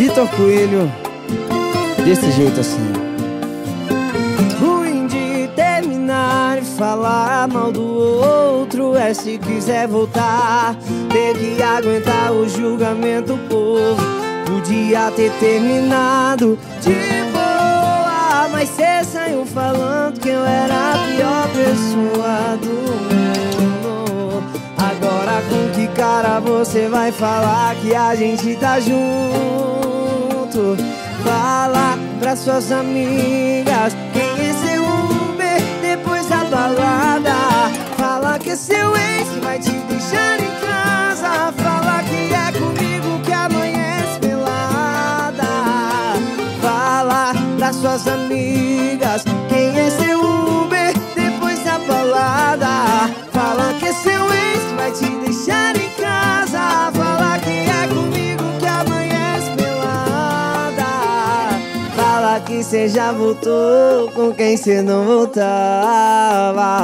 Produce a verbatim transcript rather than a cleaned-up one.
Vitor Coelho, desse jeito assim. Ruim de terminar e falar mal do outro é se quiser voltar, ter que aguentar o julgamento do povo. Podia ter terminado de boa, mas cê saiu falando que eu era a pior pessoa do mundo. Agora com que cara você vai falar que a gente tá junto? Fala pra suas amigas quem é seu Uber depois da balada. Fala que é seu ex que vai te deixar em casa. Fala que é comigo que amanhece pelada. Fala pra suas amigas quem é seu Uber depois da balada. Fala que é seu ex que vai te deixar em casa. Fala que é comigo que amanhece pelada. Fala que cê já voltou com quem cê não voltava.